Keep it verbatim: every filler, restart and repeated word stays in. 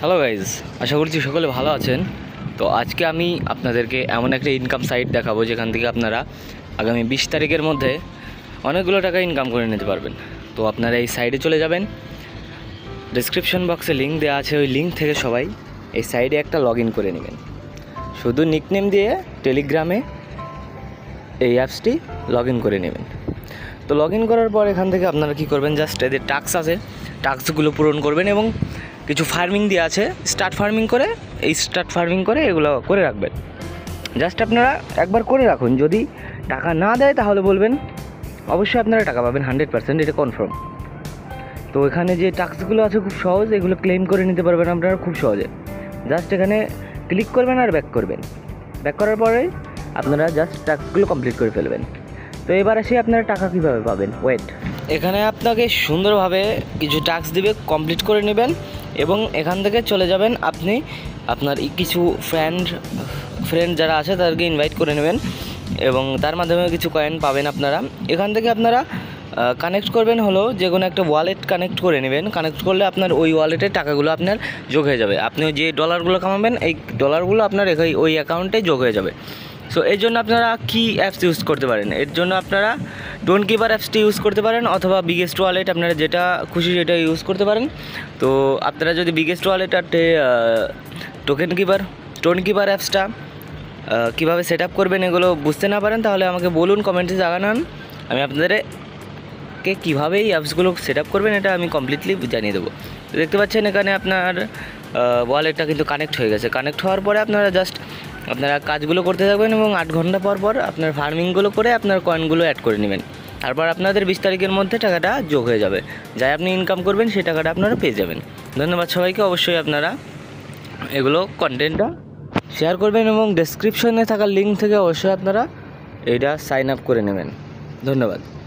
Hello guys, আশা করছি সকলে ভালো আছেন। তো আজকে আমি আপনাদেরকে এমন একটা ইনকাম সাইট দেখাবো যেখান থেকে আপনারা আগামী বিশ তারিখের মধ্যে অনেকগুলো টাকা ইনকাম করে নিতে পারবেন। তো আপনারা এই সাইটে চলে যাবেন, ডেসক্রিপশন বক্সে লিঙ্ক দেওয়া আছে, ওই লিঙ্ক থেকে সবাই এই সাইটে একটা লগ ইন করে নেবেন। শুধু নিকনেম দিয়ে টেলিগ্রামে এই অ্যাপসটি লগ ইন করে নেবেন। তো লগ ইন করার পর এখান থেকে আপনারা কী করবেন, জাস্ট এদের টাস্ক আছে, টাস্কগুলো পূরণ করবেন এবং কিছু ফার্মিং দিয়ে আছে, স্টার্ট ফার্মিং করে এই স্টার্ট ফার্মিং করে এগুলো করে রাখবেন। জাস্ট আপনারা একবার করে রাখুন, যদি টাকা না দেয় তাহলে বলবেন, অবশ্যই আপনারা টাকা পাবেন হান্ড্রেড পার্সেন্ট, এটা কনফার্ম। তো এখানে যে টাস্কগুলো আছে খুব সহজ, এগুলো ক্লেম করে নিতে পারবেন আপনারা খুব সহজে। জাস্ট এখানে ক্লিক করবেন আর ব্যাক করবেন, ব্যাক করার পরে আপনারা জাস্ট টাস্কগুলো কমপ্লিট করে ফেলবেন। তো এবার আসি আপনারা টাকা কীভাবে পাবেন। ওয়েট, এখানে আপনাকে সুন্দরভাবে কিছু টাস্ক দিবে, কমপ্লিট করে নেবেন এবং এখান থেকে চলে যাবেন। আপনি আপনার কিছু ফ্রেন্ড ফ্রেন্ড যারা আছে তাদেরকে ইনভাইট করে নেবেন এবং তার মাধ্যমে কিছু কয়েন পাবেন আপনারা। এখান থেকে আপনারা কানেক্ট করবেন হলো যে কোনো একটা ওয়ালেট কানেক্ট করে নেবেন। কানেক্ট করলে আপনার ওই ওয়ালেটের টাকাগুলো আপনার যোগ হয়ে যাবে। আপনি যে ডলারগুলো কামাবেন এই ডলারগুলো আপনার ওই অ্যাকাউন্টে যোগ হয়ে যাবে। সো এর জন্য আপনারা কি অ্যাপস ইউজ করতে পারেন, এর জন্য আপনারা টোন কিপার অ্যাপসটি ইউজ করতে পারেন অথবা বিগেস্ট ওয়ালেট, আপনারা যেটা খুশি সেটা ইউজ করতে পারেন। তো আপনারা যদি বিগেস্ট ওয়ালেট আর টোকেন কিপার টোন কিপার অ্যাপসটা কীভাবে সেট আপ করবেন এগুলো বুঝতে না পারেন তাহলে আমাকে বলুন, কমেন্টে জানান, আমি আপনাদেরকে কীভাবে এই অ্যাপসগুলো সেট আপ করবেন এটা আমি কমপ্লিটলি জানিয়ে দেবো। তো দেখতে পাচ্ছেন এখানে আপনার ওয়ালেটটা কিন্তু কানেক্ট হয়ে গেছে। কানেক্ট হওয়ার পরে আপনারা জাস্ট আপনারা কাজগুলো করতে থাকবেন এবং আট ঘন্টা পর পর আপনার ফার্মিংগুলো করে আপনার কয়েনগুলো অ্যাড করে নেবেন। তারপর আপনাদের বিশ তারিখের মধ্যে টাকাটা যোগ হয়ে যাবে, যাই আপনি ইনকাম করবেন সেই টাকাটা আপনারা পেয়ে যাবেন। ধন্যবাদ সবাইকে। অবশ্যই আপনারা এগুলো কন্টেন্টটা শেয়ার করবেন এবং ডেসক্রিপশনে থাকা লিঙ্ক থেকে অবশ্যই আপনারা এটা সাইন আপ করে নেবেন। ধন্যবাদ।